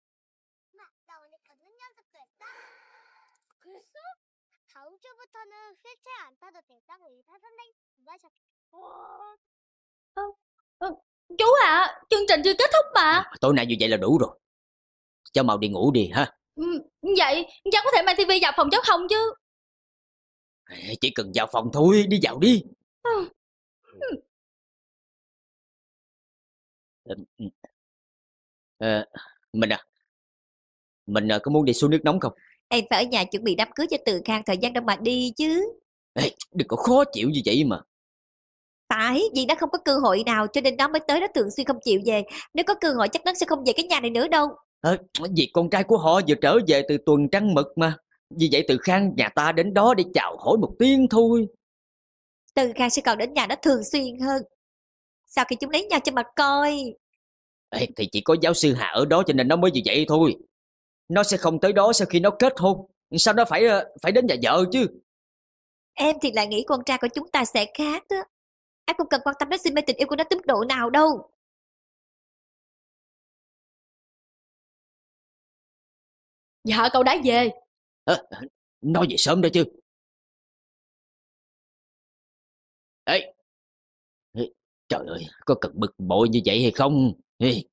À, à, chú ạ, à, chương trình chưa kết thúc mà. Tối nay như vậy là đủ rồi. Cháu mau đi ngủ đi ha. Ừ, vậy cháu có thể mang tivi vào phòng cháu không chứ? Chỉ cần vào phòng thôi, đi vào đi. À, à, mình à Mình có muốn đi xuống nước nóng không? Em phải ở nhà chuẩn bị đám cưới cho Từ Khang, thời gian đâu mà đi chứ. Ê, đừng có khó chịu như vậy mà. Phải, vì nó không có cơ hội nào cho nên nó mới tới, nó thường xuyên không chịu về. Nếu có cơ hội chắc nó sẽ không về cái nhà này nữa đâu. À, vì con trai của họ vừa trở về từ tuần trăng mật mà. Vì vậy Từ Khang nhà ta đến đó để chào hỏi một tiếng thôi. Từ Khang sẽ còn đến nhà nó thường xuyên hơn. Sau khi chúng lấy nhau cho mà coi. Ê, thì chỉ có giáo sư Hà ở đó cho nên nó mới như vậy thôi. Nó sẽ không tới đó sau khi nó kết hôn. Sao nó phải phải đến nhà vợ chứ? Em thì lại nghĩ con trai của chúng ta sẽ khác đó. Em không cần quan tâm đến si mê tình yêu của nó tới mức độ nào đâu. Dạ cậu đã về. À, nói gì sớm đó chứ. Ê, trời ơi, có cần bực bội như vậy hay không? Ê.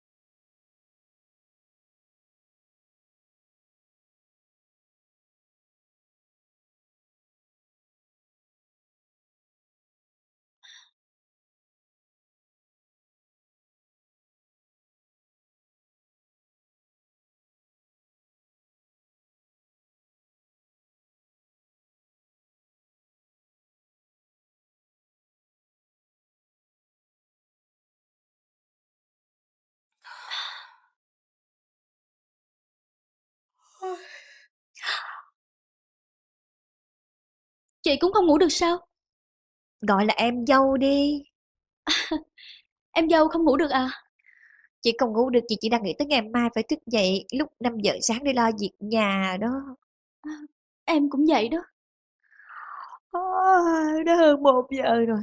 Chị cũng không ngủ được sao? Gọi là em dâu đi. Em dâu không ngủ được à? Chị không ngủ được, chị chỉ đang nghĩ tới ngày mai phải thức dậy lúc năm giờ sáng để lo việc nhà đó. À, em cũng vậy đó. À, đã hơn một giờ rồi.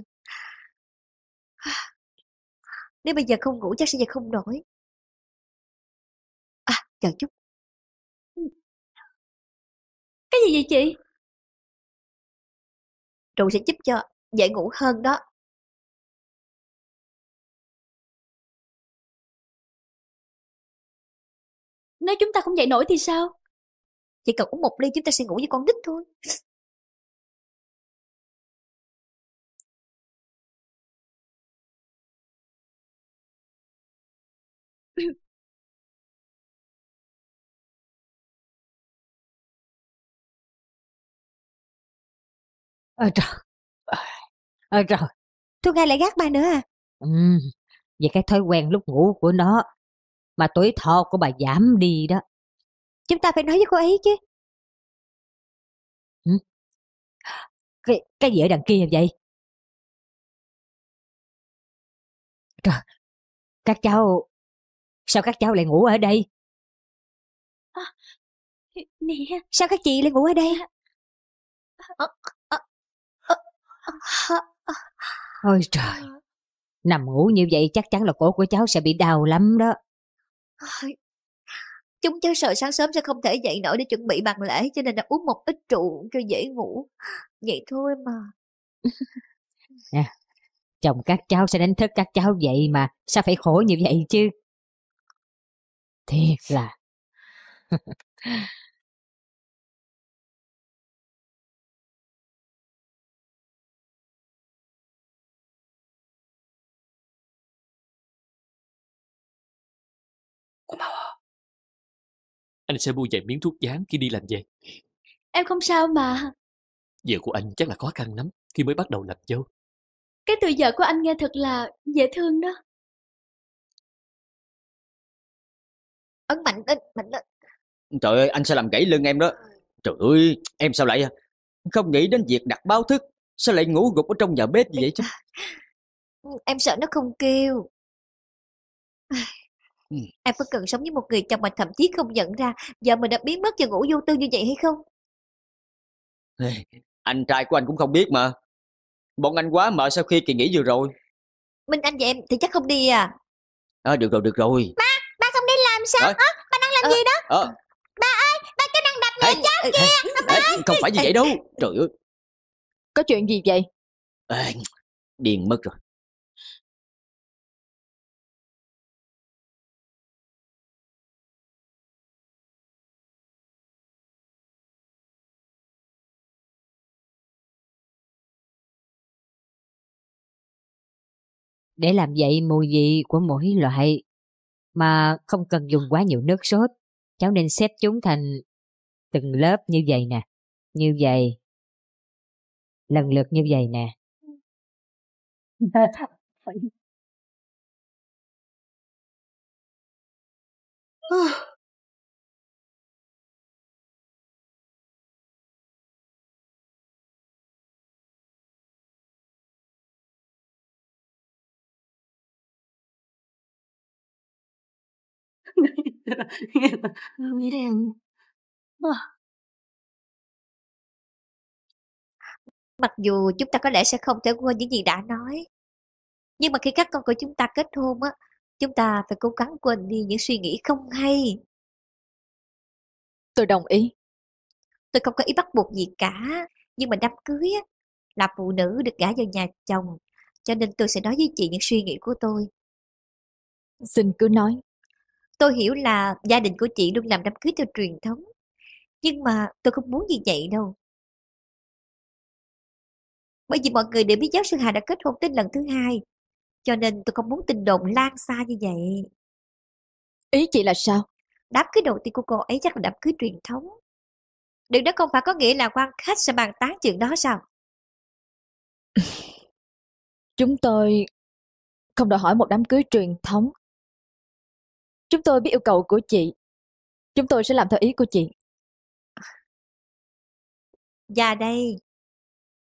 Nếu bây giờ không ngủ chắc sẽ dậy không nổi. À, chờ chút. Cái gì vậy chị? Rượu sẽ giúp cho dễ ngủ hơn đó. Nếu chúng ta không dậy nổi thì sao? Chỉ cần uống một ly chúng ta sẽ ngủ như con nít thôi. Ôi trời. Ôi trời. Thu Nga lại gác bà nữa à? Ừ, về cái thói quen lúc ngủ của nó mà tuổi thọ của bà giảm đi đó. Chúng ta phải nói với cô ấy chứ. Ừ? Cái, cái gì ở đằng kia vậy? Trời, các cháu, sao các cháu lại ngủ ở đây? À, nè, sao các chị lại ngủ ở đây? À, à, à, à, à. Ôi trời, nằm ngủ như vậy chắc chắn là cổ của cháu sẽ bị đau lắm đó. Chúng cháu sợ sáng sớm sẽ không thể dậy nổi để chuẩn bị bàn lễ, cho nên đã uống một ít rượu cho dễ ngủ. Vậy thôi mà. À, chồng các cháu sẽ đánh thức các cháu vậy mà, sao phải khổ như vậy chứ? Thiệt là... Cô Mau à, anh sẽ mua vài miếng thuốc dán khi đi làm về. Em không sao mà. Vợ của anh chắc là khó khăn lắm khi mới bắt đầu làm dâu. Cái từ vợ của anh nghe thật là dễ thương đó. Ấn mạnh lên, mạnh lên. Trời ơi, anh sẽ làm gãy lưng em đó. Trời ơi, em sao lại không nghĩ đến việc đặt báo thức? Sao lại ngủ gục ở trong nhà bếp như vậy chứ? Em sợ nó không kêu. Ừ. Em có cần sống với một người chồng mà thậm chí không nhận ra giờ mình đã biến mất và ngủ vô tư như vậy hay không? Anh trai của anh cũng không biết mà. Bọn anh quá mệt sau khi kỳ nghỉ vừa rồi. Minh Anh và em thì chắc không đi à? À, được rồi, được rồi. Ba, ba không đi làm sao? À, ba đang làm à, gì đó? À. Ba ơi, ba cứ đang đập người cháu ê, kia. Ê, ê, không phải như vậy đâu. Trời ơi. Có chuyện gì vậy? À, điên mất rồi. Để làm vậy mùi vị của mỗi loại mà không cần dùng quá nhiều nước sốt. Cháu nên xếp chúng thành từng lớp như vậy nè. Như vậy. Lần lượt như vậy nè. Mặc dù chúng ta có lẽ sẽ không thể quên những gì đã nói, nhưng mà khi các con của chúng ta kết hôn á, chúng ta phải cố gắng quên đi những suy nghĩ không hay. Tôi đồng ý. Tôi không có ý bắt buộc gì cả, nhưng mà đám cưới á, là phụ nữ được gả vào nhà chồng, cho nên tôi sẽ nói với chị những suy nghĩ của tôi. Xin cứ nói. Tôi hiểu là gia đình của chị luôn làm đám cưới theo truyền thống, nhưng mà tôi không muốn như vậy đâu. Bởi vì mọi người đều biết giáo sư Hà đã kết hôn tới lần thứ hai, cho nên tôi không muốn tin đồn lan xa như vậy. Ý chị là sao? Đám cưới đầu tiên của cô ấy chắc là đám cưới truyền thống. Điều đó không phải có nghĩa là quan khách sẽ bàn tán chuyện đó sao? Chúng tôi không đòi hỏi một đám cưới truyền thống. Chúng tôi biết yêu cầu của chị. Chúng tôi sẽ làm theo ý của chị. Và đây,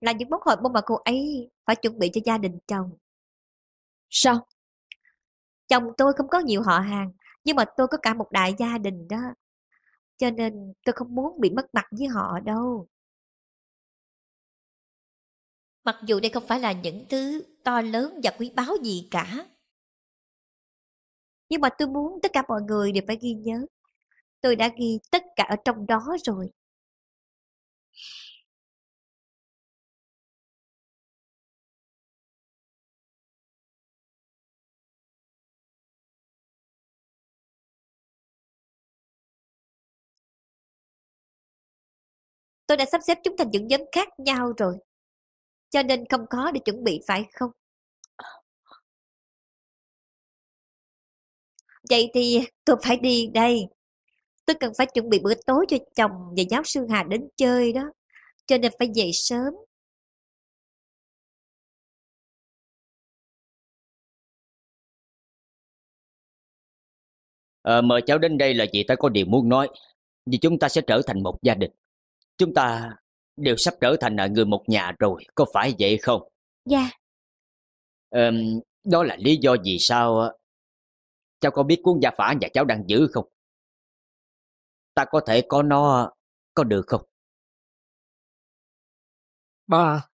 là những món hồi môn mà cô ấy phải chuẩn bị cho gia đình chồng. Sao? Chồng tôi không có nhiều họ hàng, nhưng mà tôi có cả một đại gia đình đó. Cho nên tôi không muốn bị mất mặt với họ đâu. Mặc dù đây không phải là những thứ to lớn và quý báu gì cả, nhưng mà tôi muốn tất cả mọi người đều phải ghi nhớ. Tôi đã ghi tất cả ở trong đó rồi. Tôi đã sắp xếp chúng thành những nhóm khác nhau rồi, cho nên không khó để chuẩn bị, phải không? Vậy thì tôi phải đi đây. Tôi cần phải chuẩn bị bữa tối cho chồng và giáo sư Hà đến chơi đó, cho nên phải dậy sớm. À, mời cháu đến đây là vì ta có điều muốn nói. Vì chúng ta sẽ trở thành một gia đình. Chúng ta đều sắp trở thành người một nhà rồi, có phải vậy không? Dạ. À, đó là lý do vì sao cháu có biết cuốn gia phả nhà cháu đang giữ không? Ta có thể có nó, có được không? Ba,